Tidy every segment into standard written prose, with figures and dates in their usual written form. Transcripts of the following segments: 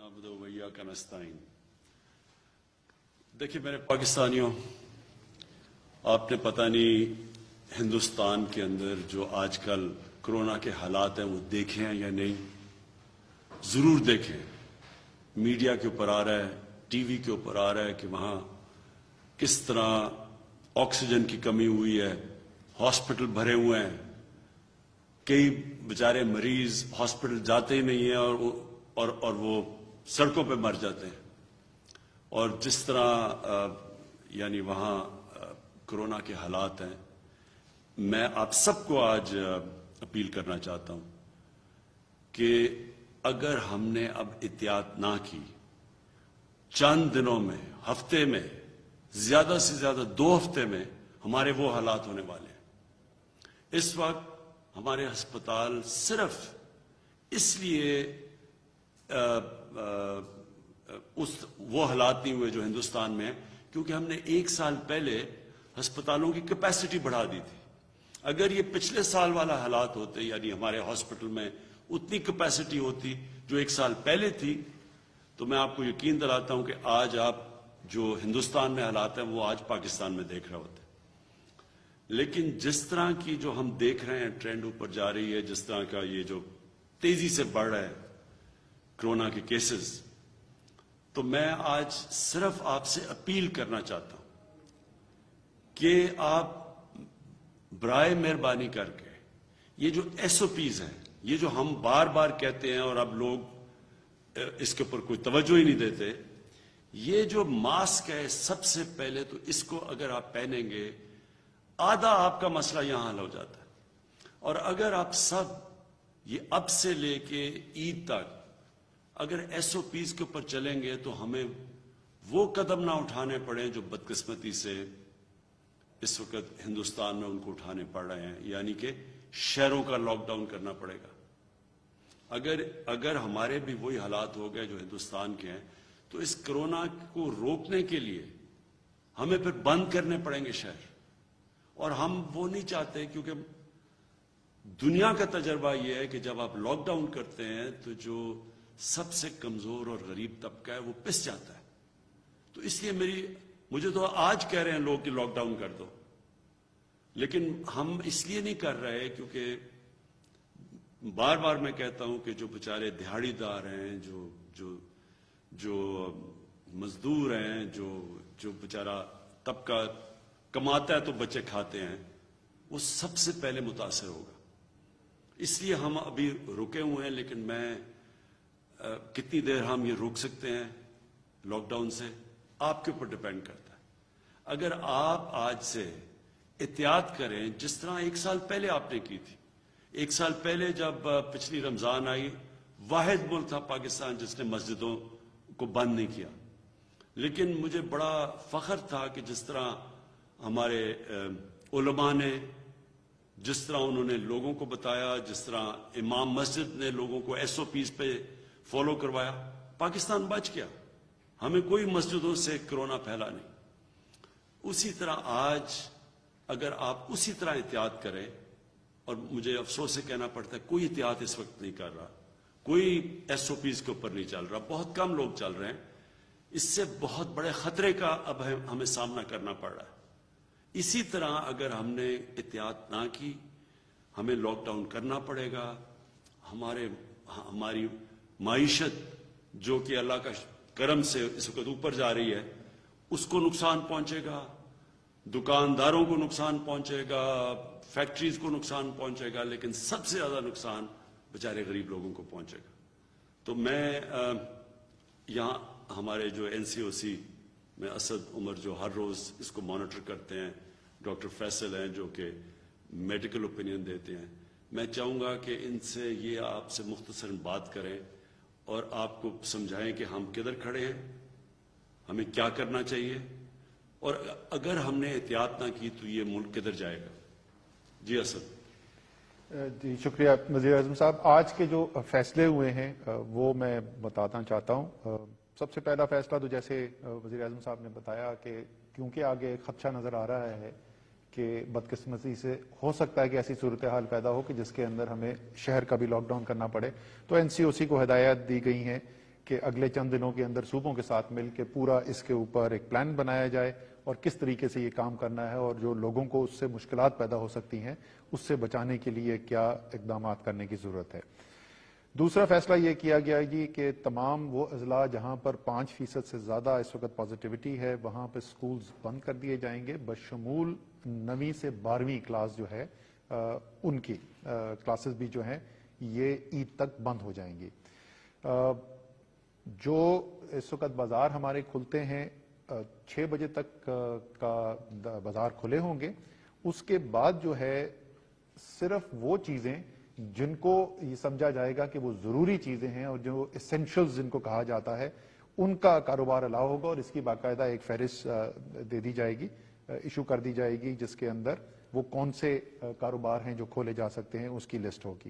نعبد و ایاک نستعین۔ دیکھیے میرے پاکستانیوں، آپ نے پتہ نہیں ہندوستان کے اندر جو آج کل کرونا کے حالات ہیں وہ دیکھے ہیں یا نہیں، ضرور دیکھیں۔ میڈیا کے اوپر آ رہا ہے، ٹی وی کے اوپر آ رہا ہے کہ وہاں کس طرح آکسیجن کی کمی ہوئی ہے، ہاسپٹل بھرے ہوئے ہیں، کئی بیچارے مریض ہاسپٹل جاتے ہی نہیں ہیں اور وہ سڑکوں پہ مر جاتے ہیں۔ اور جس طرح یعنی وہاں کرونا کے حالات ہیں، میں آپ سب کو آج اپیل کرنا چاہتا ہوں کہ اگر ہم نے اب احتیاط نہ کی، چند دنوں میں، ہفتے میں، زیادہ سے زیادہ 2 ہفتے میں ہمارے وہ حالات ہونے والے ہیں۔ اس وقت ہمارے ہسپتال صرف اس لیے وہ حالات نہیں ہوئے جو ہندوستان میں ہیں کیونکہ ہم نے 1 سال پہلے ہسپتالوں کی کیپیسٹی بڑھا دی تھی۔ اگر یہ پچھلے سال والا حالات ہوتے، یعنی ہمارے ہاسپٹل میں اتنی کیپیسٹی ہوتی جو 1 سال پہلے تھی، تو میں آپ کو یقین دلاتا ہوں کہ آج آپ جو ہندوستان میں حالات ہیں وہ آج پاکستان میں دیکھ رہے ہوتے۔ لیکن جس طرح کی جو ہم دیکھ رہے ہیں ٹرینڈ اوپر جا رہی ہے، جس طرح کا یہ جو تیزی سے بڑھ رہا ہے کرونا کے کیسز، تو میں آج صرف آپ سے اپیل کرنا چاہتا ہوں کہ آپ برائے مہربانی کر کے یہ جو ایس او پیز ہیں، یہ جو ہم بار بار کہتے ہیں اور اب لوگ اس کے اوپر کوئی توجہ ہی نہیں دیتے، یہ جو ماسک ہے سب سے پہلے تو اس کو اگر آپ پہنیں گے آدھا آپ کا مسئلہ یہاں حل ہو جاتا ہے۔ اور اگر آپ سب یہ اب سے لے کے عید تک اگر ایس او پیز کے اوپر چلیں گے تو ہمیں وہ قدم نہ اٹھانے پڑیں جو بدقسمتی سے اس وقت ہندوستان میں ان کو اٹھانے پڑ رہے ہیں، یعنی کہ شہروں کا لاک ڈاؤن کرنا پڑے گا۔ اگر ہمارے بھی وہی حالات ہو گئے جو ہندوستان کے ہیں تو اس کرونا کو روکنے کے لیے ہمیں پھر بند کرنے پڑیں گے شہر، اور ہم وہ نہیں چاہتے کیونکہ دنیا کا تجربہ یہ ہے کہ جب آپ لاک ڈاؤن کرتے ہیں تو جو سب سے کمزور اور غریب طبقہ ہے وہ پس جاتا ہے۔ تو اس لیے مجھے تو آج کہہ رہے ہیں لوگ کہ لاک ڈاؤن کر دو، لیکن ہم اس لیے نہیں کر رہے کیونکہ بار بار میں کہتا ہوں کہ جو بیچارے دہاڑی دار ہیں، جو مزدور ہیں، جو بیچارہ طبقہ کماتا ہے تو بچے کھاتے ہیں، وہ سب سے پہلے متاثر ہوگا۔ اس لیے ہم ابھی رکے ہوئے ہیں، لیکن کتنی دیر ہم یہ روک سکتے ہیں لاک ڈاؤن سے آپ کے اوپر ڈیپینڈ کرتا ہے۔ اگر آپ آج سے احتیاط کریں جس طرح 1 سال پہلے آپ نے کی تھی۔ 1 سال پہلے جب پچھلی رمضان آئی، واحد ملک تھا پاکستان جس نے مسجدوں کو بند نہیں کیا، لیکن مجھے بڑا فخر تھا کہ جس طرح ہمارے علماء نے، جس طرح انہوں نے لوگوں کو بتایا، جس طرح امام مسجد نے لوگوں کو ایس او پیز پہ فالو کروایا، پاکستان بچ گیا، ہمیں کوئی مسجدوں سے کرونا پھیلا نہیں۔ اسی طرح آج اگر آپ اسی طرح احتیاط کریں، اور مجھے افسوس سے کہنا پڑتا ہے کوئی احتیاط اس وقت نہیں کر رہا، کوئی ایس او پیز کے اوپر نہیں چل رہا، بہت کم لوگ چل رہے ہیں، اس سے بہت بڑے خطرے کا اب ہمیں سامنا کرنا پڑ رہا ہے۔ اسی طرح اگر ہم نے احتیاط نہ کی، ہمیں لاک ڈاؤن کرنا پڑے گا، ہماری معیشت جو کہ اللہ کا کرم سے اس وقت اوپر جا رہی ہے، اس کو نقصان پہنچے گا، دکانداروں کو نقصان پہنچے گا، فیکٹریز کو نقصان پہنچے گا، لیکن سب سے زیادہ نقصان بیچارے غریب لوگوں کو پہنچے گا۔ تو میں یہاں ہمارے جو این سی او سی میں اسد عمر جو ہر روز اس کو مانیٹر کرتے ہیں، ڈاکٹر فیصل ہیں جو کہ میڈیکل اوپینین دیتے ہیں، میں چاہوں گا کہ ان سے یہ آپ سے مختصر بات کریں اور آپ کو سمجھائیں کہ ہم کدھر کھڑے ہیں، ہمیں کیا کرنا چاہیے، اور اگر ہم نے احتیاط نہ کی تو یہ ملک کدھر جائے گا۔ جی اسد۔ جی شکریہ وزیر اعظم صاحب۔ آج کے جو فیصلے ہوئے ہیں وہ میں بتانا چاہتا ہوں۔ سب سے پہلا فیصلہ تو جیسے وزیر اعظم صاحب نے بتایا کہ کیونکہ آگے خدشہ نظر آ رہا ہے کہ بدقسمتی سے ہو سکتا ہے کہ ایسی صورتحال پیدا ہو کہ جس کے اندر ہمیں شہر کا بھی لاک ڈاؤن کرنا پڑے، تو این سی او سی کو ہدایات دی گئی ہیں کہ اگلے چند دنوں کے اندر صوبوں کے ساتھ مل کے پورا اس کے اوپر ایک پلان بنایا جائے اور کس طریقے سے یہ کام کرنا ہے اور جو لوگوں کو اس سے مشکلات پیدا ہو سکتی ہیں اس سے بچانے کے لیے کیا اقدامات کرنے کی ضرورت ہے۔ دوسرا فیصلہ یہ کیا گیا جی کہ تمام وہ اضلاع جہاں پر 5% سے زیادہ اس وقت پازیٹیوٹی ہے وہاں پہ سکولز بند کر دیے جائیں گے، بشمول 9ویں سے 12ویں کلاس جو ہے ان کی کلاسز بھی جو ہیں یہ عید تک بند ہو جائیں گی۔ جو اس وقت بازار ہمارے کھلتے ہیں 6 بجے تک کا بازار کھلے ہوں گے، اس کے بعد جو ہے صرف وہ چیزیں جن کو یہ سمجھا جائے گا کہ وہ ضروری چیزیں ہیں اور جو اسینشلز جن کو کہا جاتا ہے ان کا کاروبار الاؤ ہوگا اور اس کی باقاعدہ ایک فہرست دے دی جائے گی، ایشو کر دی جائے گی جس کے اندر وہ کون سے کاروبار ہیں جو کھولے جا سکتے ہیں اس کی لسٹ ہوگی۔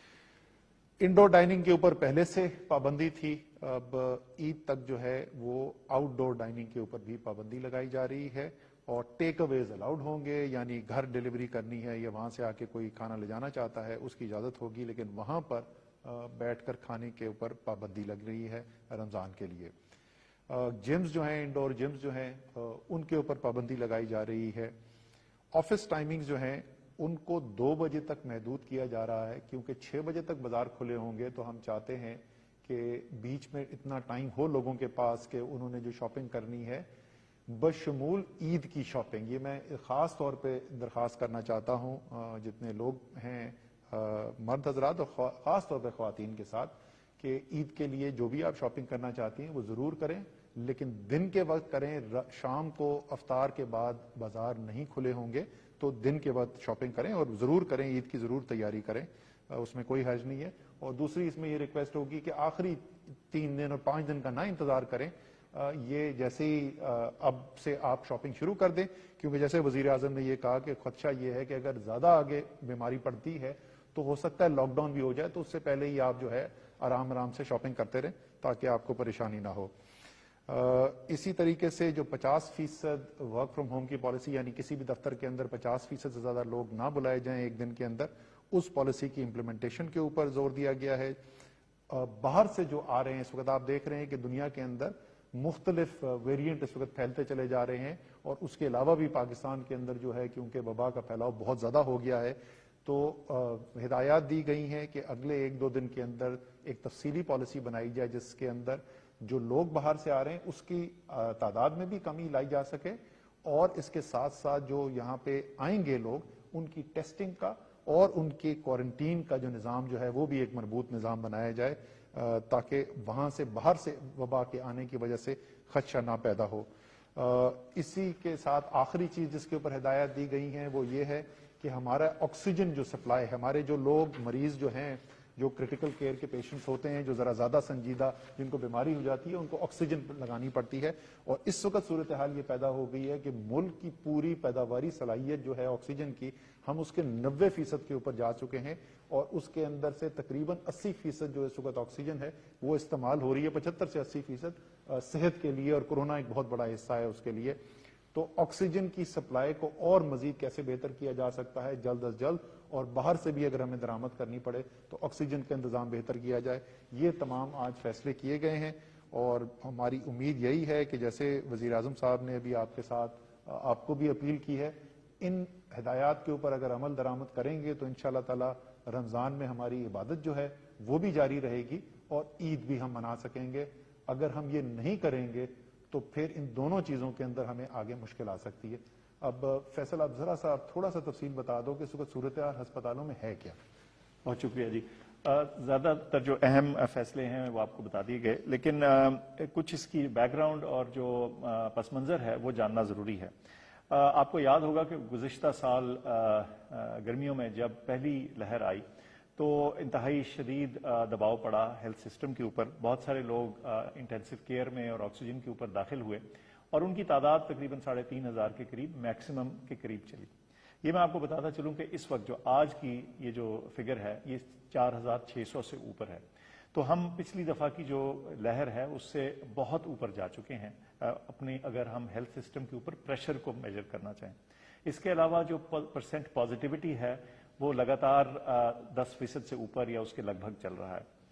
انڈور ڈائننگ کے اوپر پہلے سے پابندی تھی، اب عید تک جو ہے وہ آؤٹ ڈور ڈائننگ کے اوپر بھی پابندی لگائی جا رہی ہے اور ٹیک اویز الاؤڈ ہوں گے، یعنی گھر ڈیلیوری کرنی ہے یا وہاں سے آ کے کوئی کھانا لے جانا چاہتا ہے اس کی اجازت ہوگی، لیکن وہاں پر بیٹھ کر کھانے کے اوپر پابندی لگ رہی ہے رمضان کے لیے۔ جمز جو ہیں انڈور جمز جو ہیں ان کے اوپر پابندی لگائی جا رہی ہے۔ آفس ٹائمنگ جو ہیں ان کو 2 بجے تک محدود کیا جا رہا ہے کیونکہ 6 بجے تک بازار کھلے ہوں گے تو ہم چاہتے ہیں کہ بیچ میں اتنا ٹائم ہو لوگوں کے پاس کہ انہوں نے جو شاپنگ کرنی ہے بشمول عید کی شاپنگ، یہ میں خاص طور پہ درخواست کرنا چاہتا ہوں جتنے لوگ ہیں مرد حضرات اور خاص طور پہ خواتین کے ساتھ کہ عید کے لیے جو بھی آپ شاپنگ کرنا چاہتی ہیں وہ ضرور کریں، لیکن دن کے وقت کریں، شام کو افطار کے بعد بازار نہیں کھلے ہوں گے تو دن کے وقت شاپنگ کریں اور ضرور کریں، عید کی ضرور تیاری کریں، اس میں کوئی حرج نہیں ہے۔ اور دوسری اس میں یہ ریکویسٹ ہوگی کہ آخری 3 دن اور 5 دن کا نہ انتظار کریں، یہ جیسے ہی اب سے آپ شاپنگ شروع کر دیں، کیونکہ جیسے وزیر اعظم نے یہ کہا کہ خدشہ یہ ہے کہ اگر زیادہ آگے بیماری پڑتی ہے تو ہو سکتا ہے لاک ڈاؤن بھی ہو جائے، تو اس سے پہلے ہی آپ جو ہے آرام سے شاپنگ کرتے رہیں تاکہ آپ کو پریشانی نہ ہو۔ اسی طریقے سے جو 50% ورک فرام ہوم کی پالیسی، یعنی کسی بھی دفتر کے اندر 50% سے زیادہ لوگ نہ بلائے جائیں ایک دن کے اندر، اس پالیسی کی امپلیمنٹیشن کے اوپر زور دیا گیا ہے۔ باہر سے جو آ رہے ہیں اس وقت آپ دیکھ رہے ہیں کہ دنیا کے اندر مختلف ویریئنٹ اس وقت پھیلتے چلے جا رہے ہیں اور اس کے علاوہ بھی پاکستان کے اندر جو ہے کیونکہ وبا کا پھیلاؤ بہت زیادہ ہو گیا ہے تو ہدایات دی گئی ہیں کہ اگلے 1-2 دن کے اندر ایک تفصیلی پالیسی بنائی جائے جس کے اندر جو لوگ باہر سے آ رہے ہیں اس کی تعداد میں بھی کمی لائی جا سکے اور اس کے ساتھ ساتھ جو یہاں پہ آئیں گے لوگ ان کی ٹیسٹنگ کا اور ان کے کوارنٹین کا جو نظام جو ہے وہ بھی ایک مربوط نظام بنایا جائے تاکہ وہاں سے باہر سے وبا کے آنے کی وجہ سے خدشہ نہ پیدا ہو۔ اسی کے ساتھ آخری چیز جس کے اوپر ہدایات دی گئی ہیں وہ یہ ہے کہ ہمارا آکسیجن جو سپلائی ہے، ہمارے جو لوگ مریض جو ہیں جو کریٹیکل کیئر کے پیشنٹس ہوتے ہیں جو ذرا زیادہ سنجیدہ جن کو بیماری ہو جاتی ہے ان کو آکسیجن لگانی پڑتی ہے اور اس وقت صورتحال یہ پیدا ہو گئی ہے کہ ملک کی پوری پیداواری صلاحیت جو ہے آکسیجن کی ہم اس کے 90% کے اوپر جا چکے ہیں اور اس کے اندر سے تقریباً 80% جو اس وقت آکسیجن ہے وہ استعمال ہو رہی ہے، 75 سے 80% صحت کے لیے اور کورونا ایک بہت بڑا حصہ ہے اس کے لیے۔ تو آکسیجن کی سپلائی کو اور مزید کیسے بہتر کیا جا سکتا ہے جلد از جلد، اور باہر سے بھی اگر ہمیں درآمد کرنی پڑے تو آکسیجن کا انتظام بہتر کیا جائے، یہ تمام آج فیصلے کیے گئے ہیں اور ہماری امید یہی ہے کہ جیسے وزیر اعظم صاحب نے ابھی آپ کے ساتھ آپ کو بھی اپیل کی ہے، ان ہدایات کے اوپر اگر عمل درآمد کریں گے تو انشاءاللہ تعالی رمضان میں ہماری عبادت جو ہے وہ بھی جاری رہے گی اور عید بھی ہم منا سکیں گے۔ اگر ہم یہ نہیں کریں گے تو پھر ان دونوں چیزوں کے اندر ہمیں آگے مشکل آ سکتی ہے۔ اب فیصل آپ ذرا سا تھوڑا سا تفصیل بتا دو کہ اس وقت صورتحال ہسپتالوں میں ہے کیا؟ بہت شکریہ جی۔ زیادہ تر جو اہم فیصلے ہیں وہ آپ کو بتا دیے گئے، لیکن کچھ اس کی بیک گراؤنڈ اور جو پس منظر ہے وہ جاننا ضروری ہے۔ آپ کو یاد ہوگا کہ گزشتہ سال گرمیوں میں جب پہلی لہر آئی تو انتہائی شدید دباؤ پڑا ہیلتھ سسٹم کے اوپر، بہت سارے لوگ انٹینسو کیئر میں اور آکسیجن کے اوپر داخل ہوئے اور ان کی تعداد تقریباً 3500 کے قریب میکسیمم کے قریب چلی۔ یہ میں آپ کو بتاتا چلوں کہ اس وقت جو آج کی یہ جو فگر ہے یہ 4600 سے اوپر ہے، تو ہم پچھلی دفعہ کی جو لہر ہے اس سے بہت اوپر جا چکے ہیں اپنے اگر ہم ہیلتھ سسٹم کے اوپر پریشر کو میجر کرنا چاہیں۔ اس کے علاوہ جو پرسنٹ پازیٹیوٹی ہے وہ لگاتار 10% سے اوپر یا اس کے لگ بھگ چل رہا ہے۔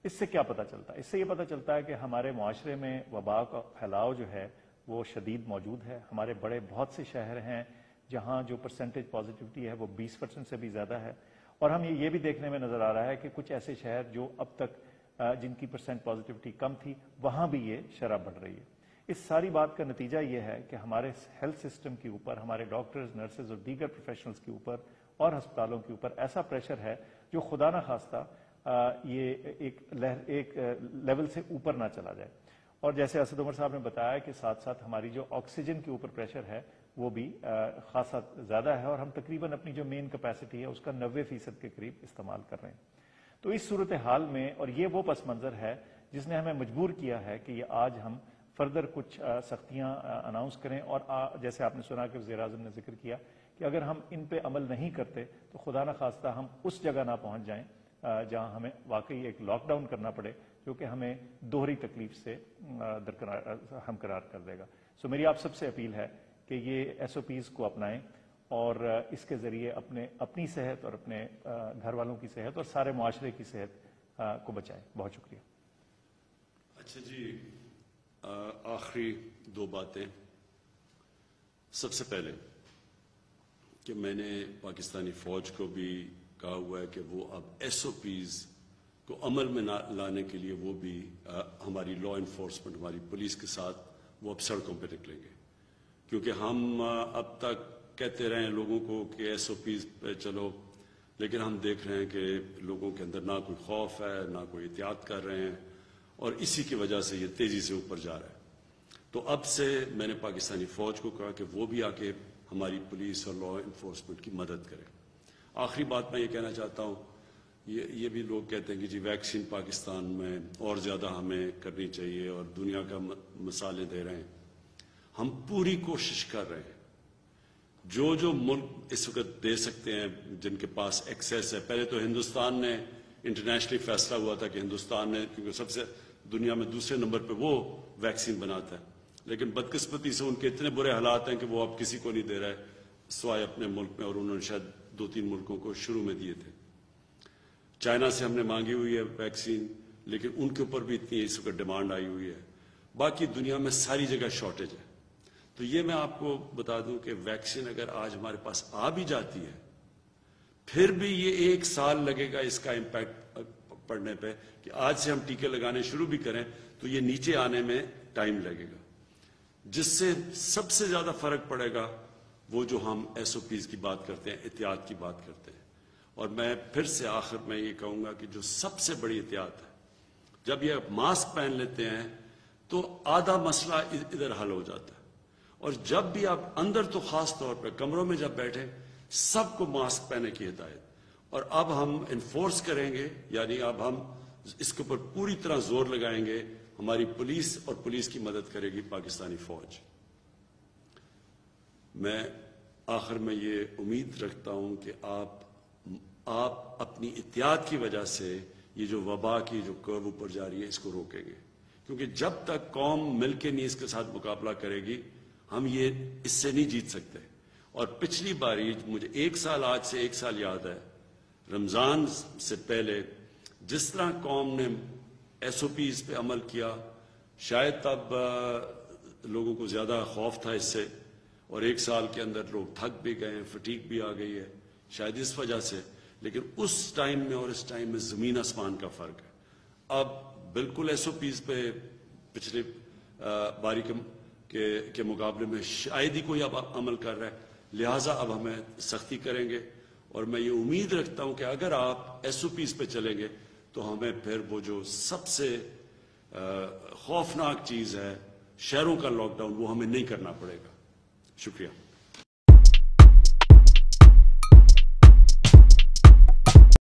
اس سے کیا پتہ چلتا ہے؟ اس سے یہ پتہ چلتا ہے کہ ہمارے معاشرے میں وبا کا پھیلاؤ جو ہے وہ شدید موجود ہے. ہمارے بڑے بہت سے شہر ہیں جہاں جو پرسنٹیج پازیٹیوٹی ہے وہ 20% سے بھی زیادہ ہے, اور ہم یہ بھی دیکھنے میں نظر آ رہا ہے کہ کچھ ایسے شہر جو اب تک جن کی پرسنٹ پازیٹیوٹی کم تھی وہاں بھی یہ شرح بڑھ رہی ہے. اس ساری بات کا نتیجہ یہ ہے کہ ہمارے ہیلتھ سسٹم کے اوپر, ہمارے ڈاکٹرز, نرسز اور دیگر پروفیشنلز کے اوپر اور ہسپتالوں کے اوپر ایسا پریشر ہے جو خدا نہ خواستہ یہ ایک لیول سے اوپر نہ چلا جائے. اور جیسے اسد عمر صاحب نے بتایا کہ ساتھ ساتھ ہماری جو آکسیجن کے اوپر پریشر ہے وہ بھی خاصا زیادہ ہے, اور ہم تقریباً اپنی جو مین کیپیسٹی ہے اس کا 90% کے قریب استعمال کر رہے ہیں. تو اس صورتحال میں, اور یہ وہ پس منظر ہے جس نے ہمیں مجبور کیا ہے کہ یہ آج ہم فردر کچھ سختیاں اناؤنس کریں, اور جیسے آپ نے سنا کہ وزیر اعظم نے ذکر کیا کہ اگر ہم ان پہ عمل نہیں کرتے تو خدا نہ خواستہ ہم اس جگہ نہ پہنچ جائیں جہاں ہمیں واقعی ایک لاک ڈاؤن کرنا پڑے جو کہ ہمیں دوہری تکلیف سے ہمکنار کر دے گا. سو میری آپ سب سے اپیل ہے کہ یہ SOPs کو اپنائیں اور اس کے ذریعے اپنی صحت اور اپنے گھر والوں کی صحت اور سارے معاشرے کی صحت کو بچائیں. بہت شکریہ. اچھا جی, آخری 2 باتیں. سب سے پہلے کہ میں نے پاکستانی فوج کو بھی کہا ہوا ہے کہ وہ اب SOPs کو عمل میں لانے کے لیے وہ بھی ہماری لا انفورسمنٹ, ہماری پولیس کے ساتھ وہ اب سڑکوں پہ نکلیں گے, کیونکہ ہم اب تک کہتے رہے ہیں لوگوں کو کہ SOPs پہ چلو, لیکن ہم دیکھ رہے ہیں کہ لوگوں کے اندر نہ کوئی خوف ہے نہ کوئی احتیاط کر رہے ہیں, اور اسی کی وجہ سے یہ تیزی سے اوپر جا رہا ہے. تو اب سے میں نے پاکستانی فوج کو کہا کہ وہ بھی آ کے ہماری پولیس اور لا انفورسمنٹ کی مدد کرے. آخری بات میں یہ کہنا چاہتا ہوں, یہ بھی لوگ کہتے ہیں کہ جی ویکسین پاکستان میں اور زیادہ ہمیں کرنی چاہیے اور دنیا کا مثالیں دے رہے ہیں. ہم پوری کوشش کر رہے ہیں, جو ملک اس وقت دے سکتے ہیں جن کے پاس ایکسیس ہے. پہلے تو ہندوستان نے انٹرنیشنلی فیصلہ ہوا تھا کہ ہندوستان نے, کیونکہ سب سے دنیا میں دوسرے نمبر پہ وہ ویکسین بناتا ہے, لیکن بدقسمتی سے ان کے اتنے برے حالات ہیں کہ وہ اب کسی کو نہیں دے رہے سوائے اپنے ملک میں, اور انہوں نے شاید 2-3 ملکوں کو شروع میں دیے تھے. چائنا سے ہم نے مانگی ہوئی ہے ویکسین, لیکن ان کے اوپر بھی اتنی اس وقت ڈیمانڈ آئی ہوئی ہے. باقی دنیا میں ساری جگہ شارٹیج ہے. تو یہ میں آپ کو بتا دوں کہ ویکسین اگر آج ہمارے پاس آ بھی جاتی ہے پھر بھی یہ 1 سال لگے گا اس کا امپیکٹ پڑنے پہ, کہ آج سے ہم ٹیکے لگانے شروع بھی کریں تو یہ نیچے آنے میں ٹائم لگے گا. جس سے سب سے زیادہ فرق پڑے گا وہ جو ہم SOPs کی بات کرتے ہیں, احتیاط کی بات کرتے ہیں. اور میں پھر سے آخر میں یہ کہوں گا کہ جو سب سے بڑی احتیاط ہے, جب یہ ماسک پہن لیتے ہیں تو آدھا مسئلہ ادھر حل ہو جاتا ہے. اور جب بھی آپ اندر, تو خاص طور پہ کمروں میں جب بیٹھے, سب کو ماسک پہننے کی ہدایت. اور اب ہم انفورس کریں گے, یعنی اب ہم اس کے اوپر پوری طرح زور لگائیں گے. ہماری پولیس اور پولیس کی مدد کرے گی پاکستانی فوج. میں آخر میں یہ امید رکھتا ہوں کہ آپ اپنی احتیاط کی وجہ سے یہ جو وبا کی جو کرو اوپر جا رہی ہے اس کو روکیں گے, کیونکہ جب تک قوم مل کے نہیں اس کے ساتھ مقابلہ کرے گی ہم یہ اس سے نہیں جیت سکتے. اور پچھلی باری مجھے 1 سال, آج سے 1 سال یاد ہے, رمضان سے پہلے جس طرح قوم نے SOPs پہ عمل کیا, شاید تب لوگوں کو زیادہ خوف تھا اس سے, اور 1 سال کے اندر لوگ تھک بھی گئے ہیں, فٹیگ بھی آ گئی ہے شاید اس وجہ سے. لیکن اس ٹائم میں اور اس ٹائم میں زمین آسمان کا فرق ہے. اب بالکل SOPs پہ پچھلے باری کے مقابلے میں شاید ہی کوئی اب عمل کر رہا ہے, لہٰذا اب ہمیں سختی کریں گے. اور میں یہ امید رکھتا ہوں کہ اگر آپ SOPs پہ چلیں گے تو ہمیں پھر وہ جو سب سے خوفناک چیز ہے شہروں کا لاک ڈاؤن, وہ ہمیں نہیں کرنا پڑے گا. شکریہ.